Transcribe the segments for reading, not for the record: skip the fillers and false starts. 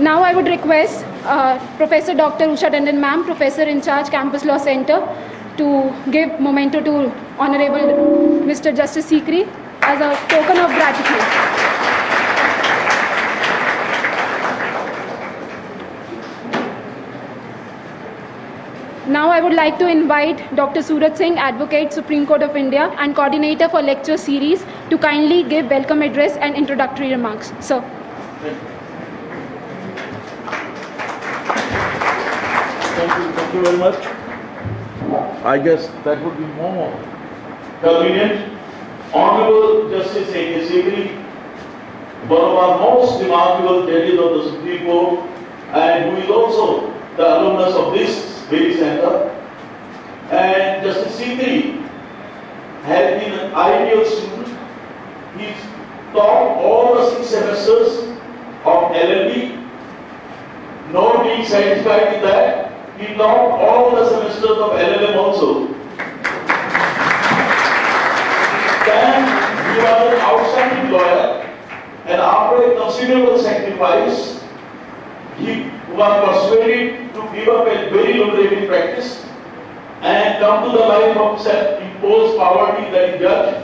Now I would request Professor Dr. Usha Tandon ma'am, Professor in charge Campus Law Center, to give memento to Honorable Mr. Justice Sikri as a token of gratitude. Now I would like to invite Dr. Suraj Singh, Advocate, Supreme Court of India and Coordinator for Lecture Series, to kindly give welcome address and introductory remarks. Sir. Thank you very much. I guess that would be more convenient. Honorable Justice A.K. Sikri, one of our most remarkable judges of the Supreme Court, and who is also the alumnus of this very center. And Justice Sikri has been an ideal student. He's taught all the 6 semesters of LLB. Not being satisfied with that, he taught all the semesters of LLM also. Then he was an outstanding lawyer, and after a considerable sacrifice, he was persuaded to give up a very lucrative practice and come to the life of self-imposed poverty, that is judge.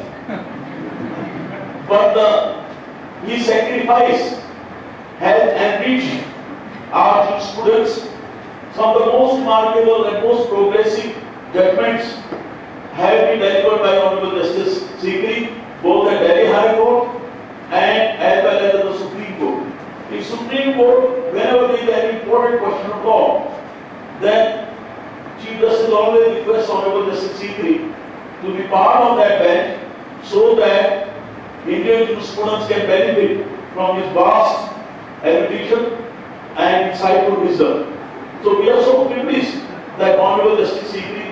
But his sacrifice has enriched our jurisprudence. Some of the most remarkable and most progressive judgments have been delivered by Honorable Justice Sikri, both at Delhi High Court and as well as at the Supreme Court. In Supreme Court, whenever there is an important question of law, then Chief Justice always requests Honorable Justice Sikri to be part of that bench so that Indian jurisprudence can benefit from his vast erudition and insightful wisdom. So we are so privileged that Honorable Justice Sikri,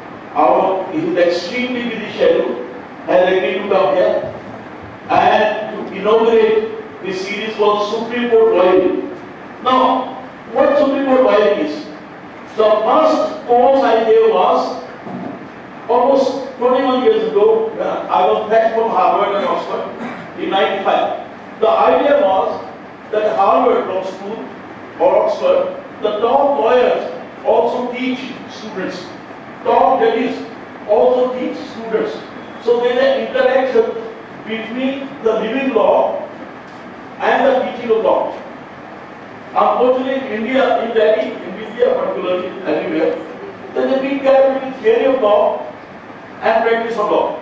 his extremely busy schedule, has agreed to come here and to inaugurate this series called Supreme Court Loyalty. Now, what Supreme Court Loyalty is? The first course I gave was almost 21 years ago. I was back from Harvard and Oxford in 95. The idea was that Harvard Law School or Oxford, the top lawyers also teach students. Top judges also teach students. So there is an interaction between the living law and the teaching of law. Unfortunately, in India, in Delhi, in India particularly, everywhere, there is a big gap between theory of law and practice of law.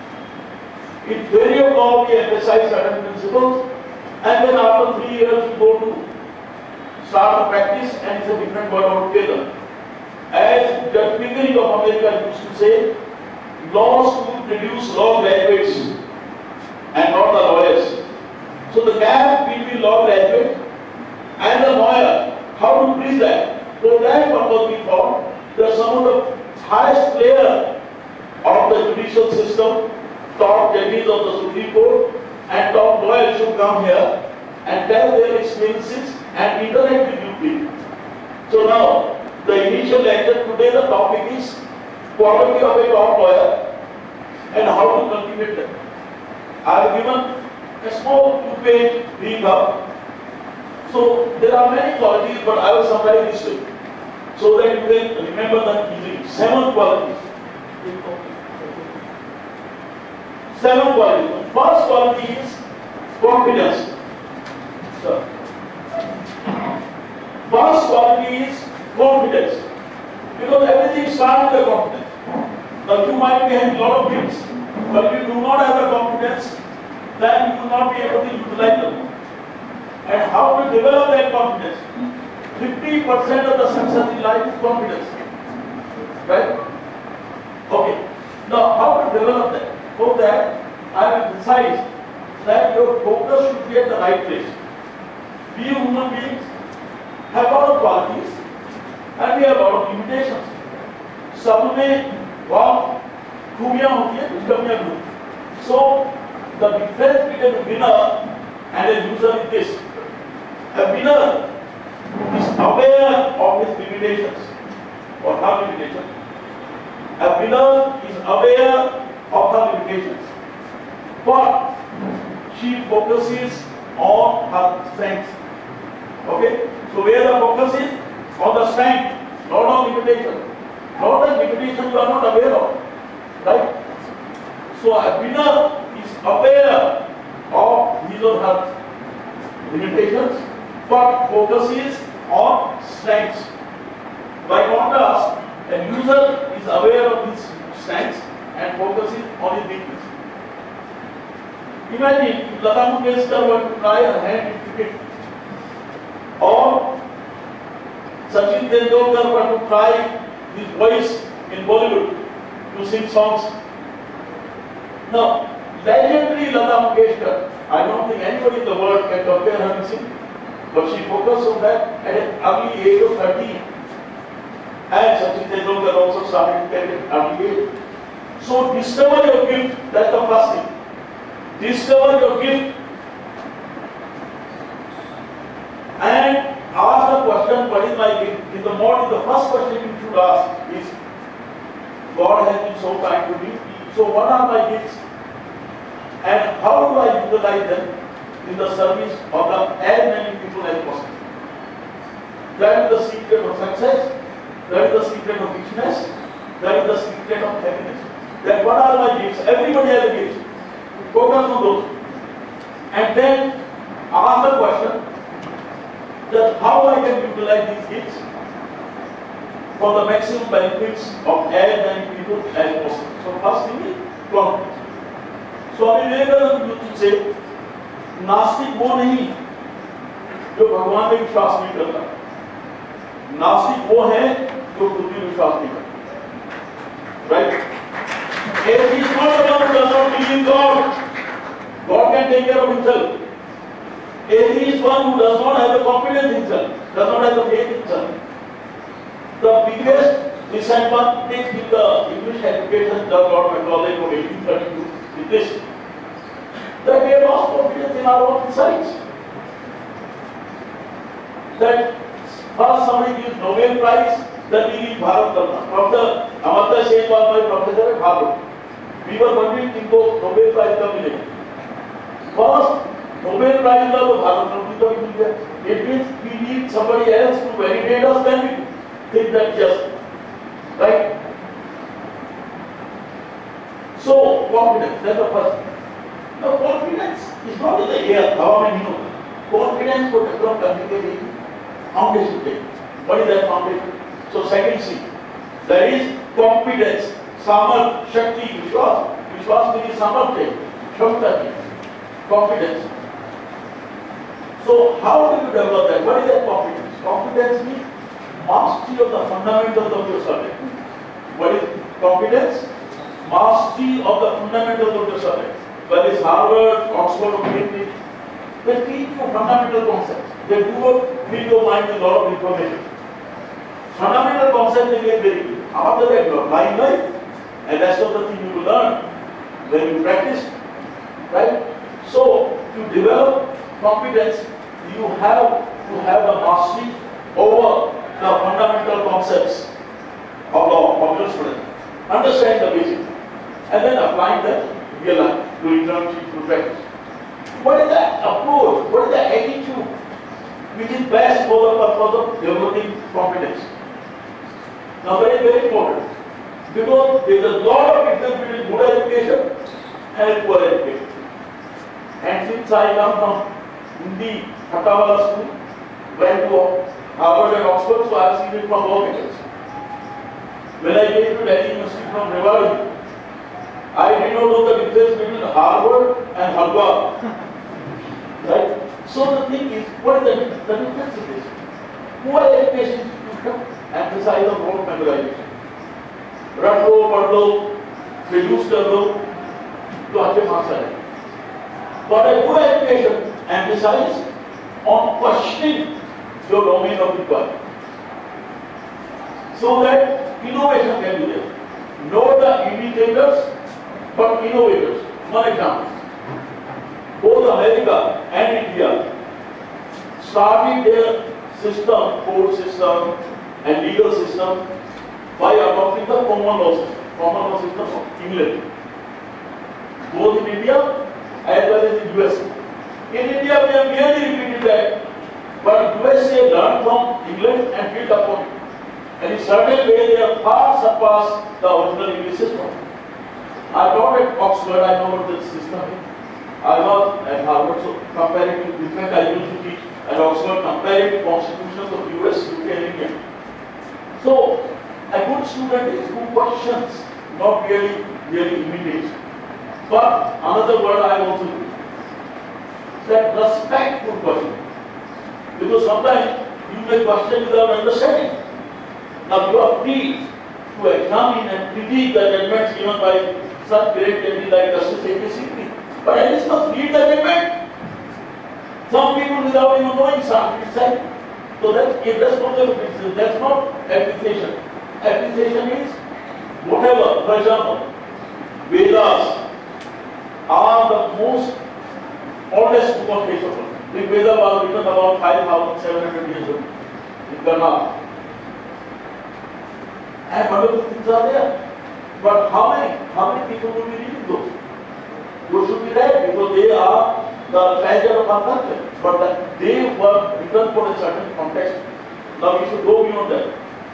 In theory of law, we emphasize certain principles, and then after 3 years, we go to start the practice, and it's a different word altogether. As Judge Pickering of America used to say, law school produce law graduates and not the lawyers. So the gap between law graduate and the lawyer, how to bridge that? For that purpose, we thought that some of the highest players of the judicial system, top judges of the Supreme Court and top lawyers should come here and tell their experiences and interact with you people. So now, the initial lecture today, the topic is quality of a top lawyer and how to cultivate them. I have given a small 2-page recap. So there are many qualities, but I will summarize this way so that you can remember them easily. 7 qualities. 7 qualities. The first quality is confidence. First quality is confidence. Because everything starts with the confidence. Now you might be having a lot of things, but if you do not have the confidence, then you will not be able to utilize them. And how to develop that confidence? 50% of the success in life is confidence. Right? Okay. Now how to develop that? For that, I have emphasized that your focus should be at the right place. We human beings have a lot of qualities and we have a lot of limitations. सब में बहुत खूबियां होती है, कुछ कमियां भी होती हैं. So the difference between a winner and a loser is this: a winner is aware of his limitations or her limitations. A winner is aware of her limitations, but she focuses on her strengths. Okay? So where the focus is on the strength, not on limitation. Not the limitation you are not aware of. Right? So a winner is aware of his or her limitations, but focuses on strengths. By contrast, a user is aware of his strengths and focuses on his weakness. Imagine if Lata Mangeshkar were to try her hand in cricket, or Sachin Tendulkar were to try his voice in Bollywood to sing songs. Now, legendary Lata Mangeshkar, I don't think anybody in the world can compare her to sing, but she focused on that at an early age of 13. And Sachin Tendulkar also started at an early age. So discover your gift, that's the first thing. Discover your gift and ask the question, what is my gift? In the morning, the first question you should ask is, God has been so kind to me, so what are my gifts? And how do I utilize them in the service of as many people as possible? That is the secret of success, that is the secret of richness, that is the secret of happiness. Then what are my gifts? Everybody has a gift. Focus on those. And then ask the question that how I can utilize these gifts for the maximum benefits of as many people as possible. So first thing is confidence. Swami Vivekananda used to say, नास्तिक वो नहीं जो भगवान में विश्वास नहीं करता, नास्तिक वो है जो खुद में विश्वास नहीं करता. Right? Atheist is not the one who does not believe in God. God can take care of himself. Atheist is one who does not have the confidence in himself, does not have the faith in himself. The biggest disadvantage with the English education that Lord Macaulay from 1832 is this, that we have lost confidence in our own insights. That first somebody gives Nobel Prize, that we need Bharat Ratna. Professor Amartya Sen was my professor at Harvard. We were wondering इनको Nobel Prize कब मिलेगा. First Nobel Prize का तो भारत रत्न कभी मिल गया. It means we need somebody else to validate us, then we think that yes, right? So confidence, that's the first. Now confidence is not in the air, हवा में नहीं होता. Confidence को develop करने के लिए foundation चाहिए. What is that foundation? So second C, that is confidence, सामर्थ, शक्ति, विश्वास. विश्वास के लिए सामर्थ चाहिए, क्षमता चाहिए, confidence. So how do you develop that? What is that confidence? Confidence means mastery of the fundamentals of your subject. What is confidence? Mastery of the fundamentals of your subject. Whether it's Harvard, Oxford or Cambridge, they teach you fundamental concepts. They do not fill your mind with a lot of information. Fundamental concepts they get very good. After that you apply in life, and rest of the thing you will learn when you practice. Right? So to develop competence, you have to have the mastery over the fundamental concepts of law, of your student. Understand the basics, and then applying that in real life, to internship, to practice. What is that approach? What is the attitude which is best for the purpose of developing competence? Now, very, very important, because there is a lot of difference between good education and poor education. And since I come from Hindi Hatawala school, went to Harvard and Oxford, so I have seen it from both angles. When I came to Delhi University from Rewari, I did not know the difference between Harvard and Harvard. Right? So the thing is, what is the difference? The difference is this. Poor education institution emphasize on rote memorization. रट लो, पढ़ लो, reduce कर लो, तो अच्छे marks आएंगे. But a good education emphasizes on questioning your domain of inquiry, so that innovation can be there. Not the imitators, but innovators. One example: both America and India started their system, court system, and legal system by adopting the common law system of England. Both in India as well as in US. In India we have merely repeated that, but US they learned from England and built upon it. And in certain way they have far surpassed the original English system. I taught at Oxford, I know what the system is. I was at Harvard, so comparative different. I used to teach at Oxford comparative constitutions of US, UK and India. So a good student is who questions, not really imitates. But another word I also use, that respectful question. Because sometimes you may question without understanding. Now you are free to examine and critique the judgments given by such great judges like Justice A.K. Sikri. But at least must read the judgment. Some people without even knowing some itself. So that's irresponsible criticism. That's not appreciation. Appreciation is whatever. For example, Vedas are the most oldest book of face of earth. The Veda was written about 5,700 years ago in Karnataka. And wonderful things are there. But how many people will be reading those? Those should be read because they are the treasure of our culture. But they were written for a certain context. Now we should go beyond that.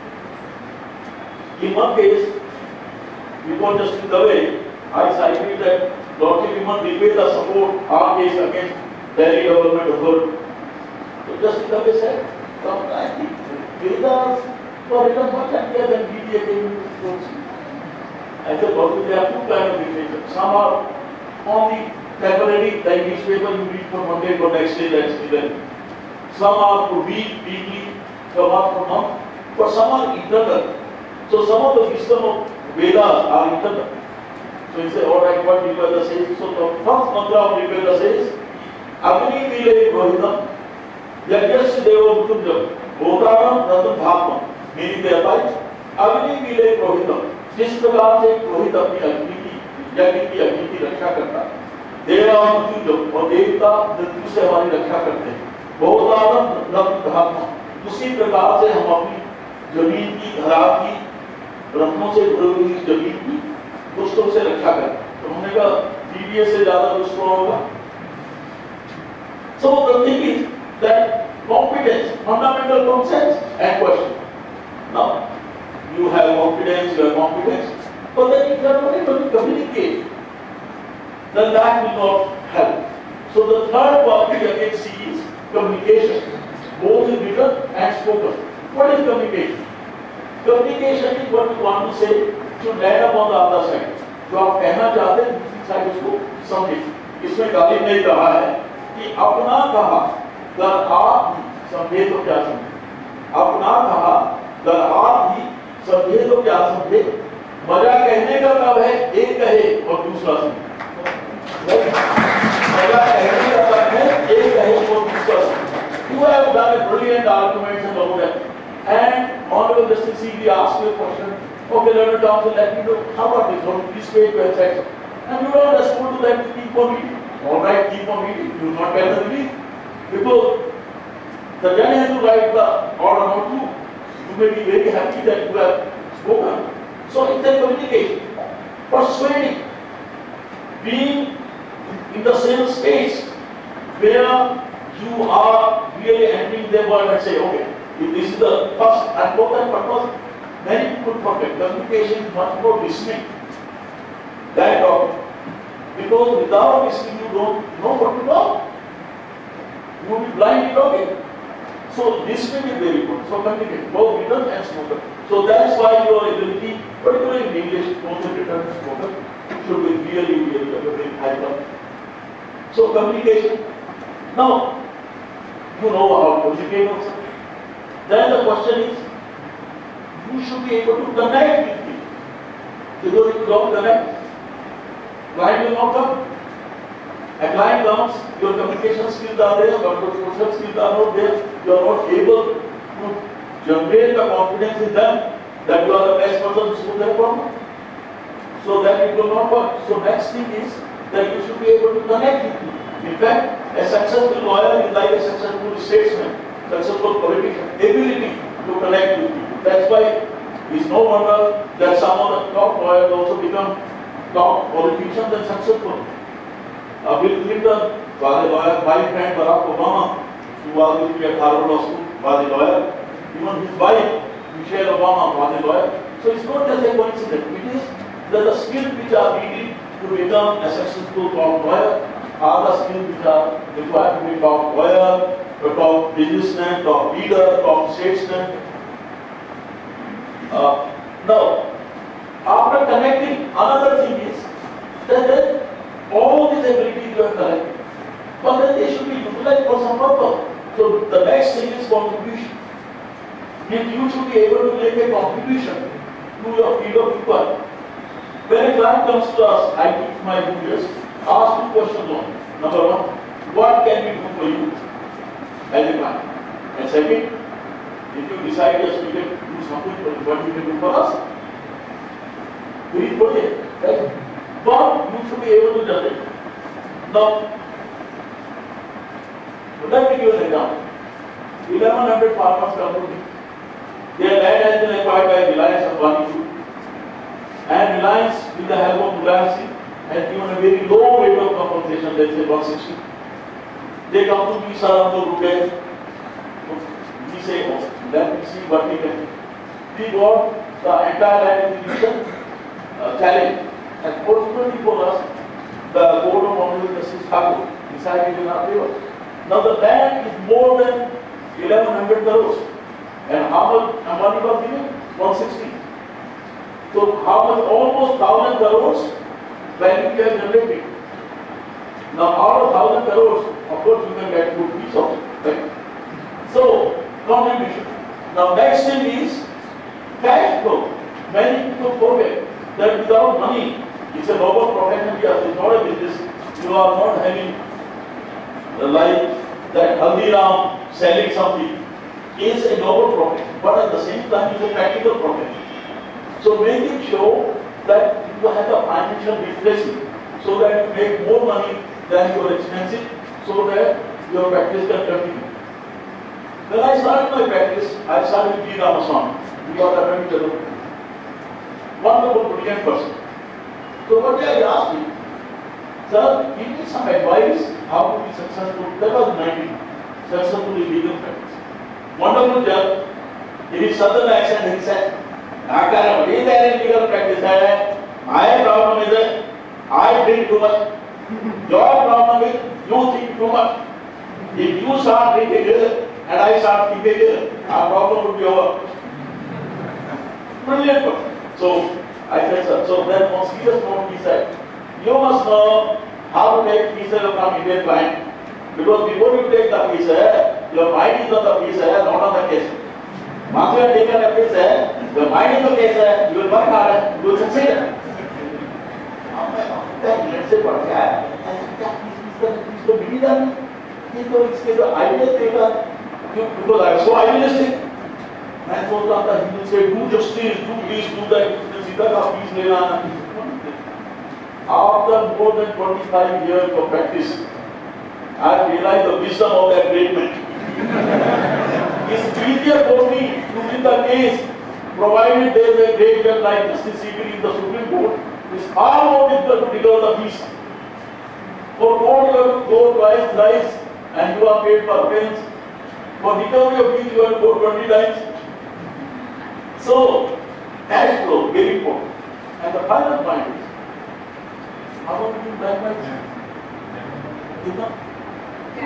In one case, before Justice Dave, I cited that Lord Chief repaid the support our case against Delhi government authority. So Justice Dave said, I think Vedas were written much earlier than BDA came into this. I said, well, there are two kinds of literature. Some are only temporary, like newspaper you read for one day, for next day, that's then. Some are for week, weekly, some are for month, but some are internal. So some of the wisdom of Vedas are internal. So you say, alright, what Rigveda says? So the first mantra of Rigveda says, Agni Vile Rohidam, Yagyasya Deva Mutujam, Bhotaram Ratam Bhagam, meaning thereby, Agni Vile Rohidam. जिस प्रकार से पुरोहित अपनी अग्नि की यज्ञ की अग्नि की रक्षा करता है, देवा मृत्यु और देवता मृत्यु से हमारी रक्षा करते हैं, बहुतारम रत्न धात्मा, उसी प्रकार से हम अपनी जमीन की धरा की रत्नों से भरी हुई जमीन की दुष्टों से रक्षा करें. तो हमने कहा बीबीए से ज्यादा दुष्ट कौन होगा? So the thing is that competence, fundamental concepts and question. Now you have confidence, but then if you are not able to communicate, then that will not help. So the third quality again C is communication, both in written and spoken. What is communication? Communication is what you want to say to land upon the other side. जो आप कहना चाहते हैं दूसरी side उसको समझे. इसमें गालिब ने कहा है कि अपना कहा अगर आप ही समझे तो क्या समझे. अपना कहा अगर आप ही समझे तो क्या समझे. मजा कहने का कब है एक कहे और दूसरा सुने. मजा कहने का कब है एक कहे और दूसरा सुने. You have done a brilliant argument about that. And Honorable Justice C.V. asked you a question. Okay, Learned Counsel, let me know how about this. On this page you have said. And you don't respond to that. Keep on meeting. All right, keep on meeting. You will not tell the relief because the judge has to write the order, not you. You may be very happy that you have spoken. So it's a communication, persuading, being in the same space where you are really entering their world and say, okay, if this is the first and important purpose, many people forget. Communication is much more listening than talking. Because without listening, you don't know what to talk. You will be blind in talking. So listening is very important. So communicate, both written and spoken. So that is why your ability, particularly in English, both written and spoken, should be really high level. So communication. Now, you know how to communicate also. Then the question is, you should be able to connect with people. Because if you don't connect, client will not come. A client comes, your communication skills are there, but your social skills are not there. You are not able to generate the confidence in them that you are the best person to solve their problem. So that it will not work. So next thing is that you should be able to connect with people. In fact, a successful lawyer is like a successful statesman, successful politician, ability to connect with people. That's why it's no wonder that some of the top lawyers also become top politicians and successful. Bill Clinton, my friend Barack Obama, who was with me at Harvard Law School, was a lawyer. Even his wife, Michelle Obama, was a lawyer. So it's not just a coincidence. It is that the skills which are needed to become a successful top lawyer are the skills which are required to be top lawyer, a top businessman, top leader, top statesman. Now, after connecting, another thing is that then all these abilities you have collected, but then they should be utilized for some purpose. So the next thing is contribution. If you should be able to make a contribution to your field of inquiry. When a client comes to us, I teach my juniors, ask two questions only. Number one, what can we do for you as a client? And second, if you decide yes, we can do something for you, what you can do for us? We put it, right? But you should be able to judge it. Now, let me give an example. 1100 farmers come to me. Their land has been acquired by Reliance Ambani Group. And Reliance, with the help of Reliance, has given a very low rate of compensation, let's say 160. They come to me, sir, we say, oh, let me see what we can do. We got the entire land acquisition challenge. And fortunately for us, the Board of Honorable Justice Thakur decided in our favor. Now the land is more than 1100 crores. And how much Ambani was given? 160. So how much? Almost 1000 crores value we have generated. Now out of 1000 crores, of course you can get a good piece of it. Right? So, contribution. Now next thing is cash flow. Many people forget that without money, it's a noble profession, yes, it's not a business. You are not having like that Haldiram selling something. Is a noble profession, but at the same time it's a practical profession. So making sure that you have a financial literacy so that you make more money than your expenses so that your practice can continue. When I started my practice, I started with G. Ramaswamy. We got a very good, wonderful, brilliant person. So one day I asked him, sir, give me some advice how to be successful. That was 90, successful in legal practice. Wonderful judge. In his southern accent, he said, Doctor, what is there in legal practice? My problem is that I drink too much. Your problem is you think too much. If you start drinking and I start thinking, our problem would be over. Brilliant person. So I said, sir, so then on serious note, he said, you must know how to take pieces from Indian client. Because before you take the piece, your mind is on the piece, not on the case. Once you have taken a piece, your mind is on the case, you will work hard, you will succeed. Let's say what because I am so idealistic. I thought that he will say, do justice, do this, do that, please. After more than 25 years of practice, I realized the wisdom of that great man. It's easier for me to win the case, provided there is a great judge like Justice Sikri in the Supreme Court. It's far more difficult to recover the fees. For court you have to go twice, thrice, and you are paid per pence. For recovery of fees you have to go 20 times. So, cash flow, very important. And the final point is, how much do you like my time? Enough? 2-3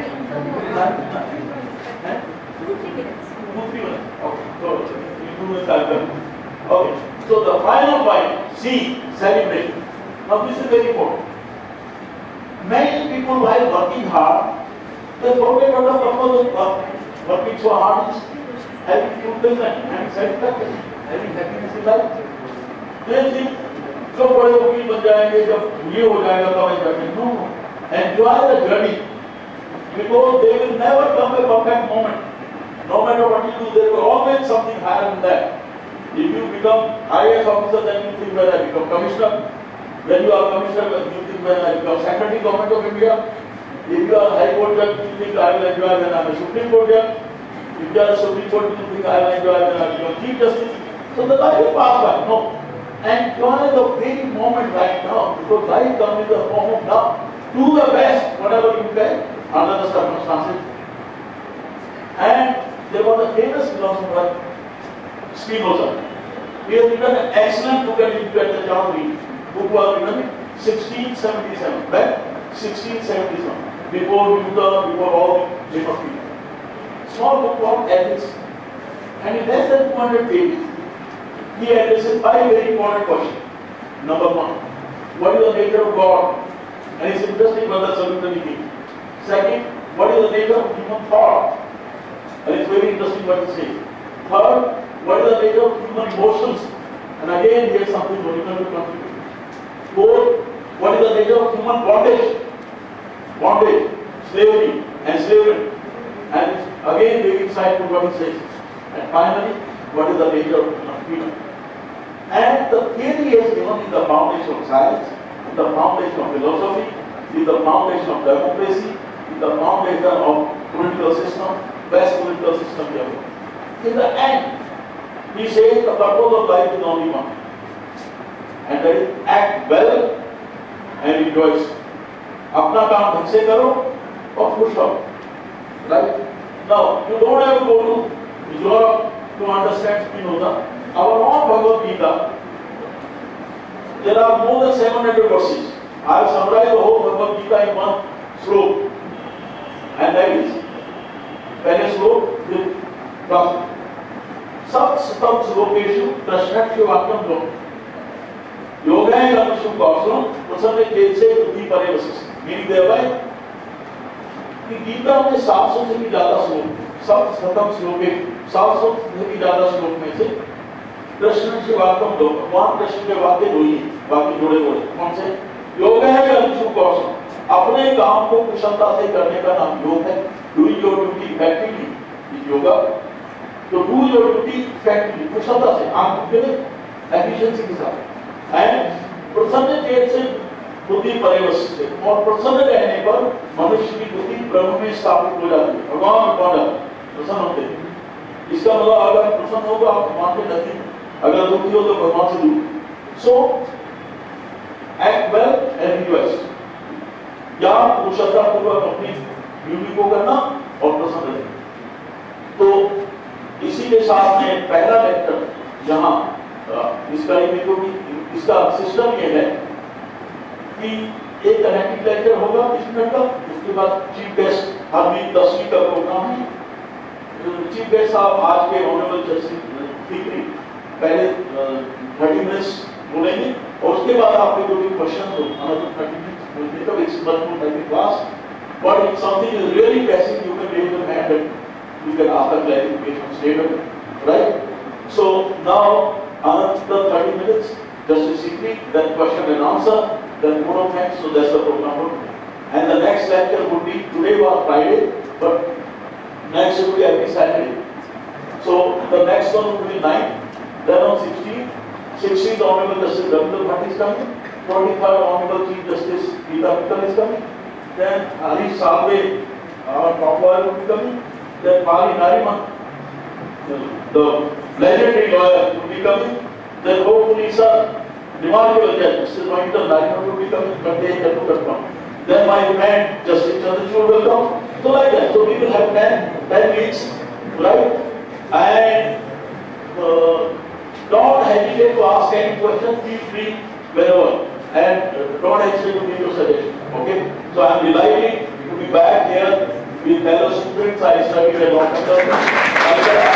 minutes. 2-3 minutes. Okay. So, you 2 minutes I'll come. Okay. So the final point, C, celebration. Now this is very important. Many people while working hard, they forget what the purpose of working so hard is. Having fulfillment, having satisfaction, having happiness in life. They think, जब बड़े वकील बन जाएंगे, जब ये हो जाएगा तो मैं जाएंगे. No. Enjoy the journey. Because there will never come a perfect moment. No matter what you do, there will always something higher than that. If you become IAS officer, then you think when I become commissioner. When you are commissioner, you think when I become secretary government of India. If you are high court judge, you think I will enjoy when I am a Supreme Court judge. If you are a Supreme Court, you think I will enjoy when I become Chief Justice. So the life will pass by. No. Enjoy the very moment right now, because life comes in the form of now. Do the best, whatever you can, under the circumstances. And There was a famous philosopher, Spinoza. He has written an excellent book and you get the chance to read. Book was written in 1677, right? 1677, before Newton, before all the famous people. Small book called Ethics. And in less than 200 pages, he addresses 5 very important questions. Number 1, what is the nature of God? And it's interesting whether Salutaniki. Second, what is the nature of human thought? And it's very interesting what he says. Third, what is the nature of human emotions? And again, here's something Monica will contribute. Fourth, what is the nature of human bondage? Bondage, slavery, enslavement. And again, very insightful what he says. And finally, what is the nature of human freedom? And the theory is given in the foundation of science, in the foundation of philosophy, in the foundation of democracy, in the foundation of political system, best political system ever. In the end, he says the purpose of life is only one. And that is act well and rejoice. अपना काम ढंग से करो और खुश रहो. Right? Now, you don't have to go to Europe to understand Spinoza. Our own Bhagavad Gita, there are more than 700 verses. I have summarized the whole Bhagavad Gita in one slope. And that is, पहले श्लोक with प्रश्न. सब स्तंभ श्लोकेषु प्रश्नक्ष वाक्यम लो. योगैः कर्मसु कौशलम प्रसन्न चेतसे बुद्धि पर्यवसिष्यते. Meaning thereby, कि गीता में 700 से भी ज्यादा श्लोक, सब स्तंभ श्लोके 700 से भी ज्यादा श्लोक में से प्रश्न के वाक्यम लो. भगवान कृष्ण के वाक्य दो ही, बाकी जोड़े जोड़े. कौन से? योगैः कर्मसु कौशलम. अपने काम को कुशलता से करने का नाम योग है. Doing your duty effectively is yoga. तो do your duty effectively, कुशलता से, आंख के efficiency के साथ. And प्रसन्न चेत से बुद्धि पर्यवसिष्यते. और प्रसन्न रहने पर मनुष्य की बुद्धि ब्रह्म में स्थापित हो जाती है. भगवान कौन प्रसन्न होते हैं. इसका मतलब अगर प्रसन्न हो तो आप भगवान के नजदीक, अगर दुखी हो तो भगवान से दूर. So act well and rejoice. या कुशलता पूर्वक अपनी ड्यूटी को करना और प्रसन्न रहना. तो इसी के साथ में पहला लेक्चर जहां इसका इसका सिस्टम ये है कि एक कनेक्टिव लेक्चर होगा 20 मिनट का. उसके बाद चीफ गेस्ट हर वीक 10 वीक का प्रोग्राम है. चीफ गेस्ट साहब आज के ऑनरेबल जस्टिस सीकरी पहले 30 मिनट्स बोलेंगे और उसके बाद आपके जो भी क्वेश्चन हो another 30 minutes will become it's much more like a class. But if something is really pressing, you can raise your hand and you can ask the clarification straight away, right? So now another 30 minutes, just a secret, then question and answer, then vote of thanks. So that's the program. And the next lecture would be, today was Friday, but next will be every Saturday. So the next one will be 9th, then on 16th Honorable Justice Ravindra Bhatt is coming, 23rd Honorable Chief Justice Geeta Mittal is coming, then Harish Salve, our top lawyer will be coming, then Pali Nariman, the legendary lawyer will be coming, then hopefully sir, remarkable judge, Mr. Rohinton Nariman will be coming, but they have to come. Then my friend Justice Chandrachud will come. So like that. So we will have 10 weeks, right? And don't hesitate to ask any question, feel free wherever. And don't hesitate to give your suggestion. Okay? So I am delighted to be back here with fellow students. I studied at Dr.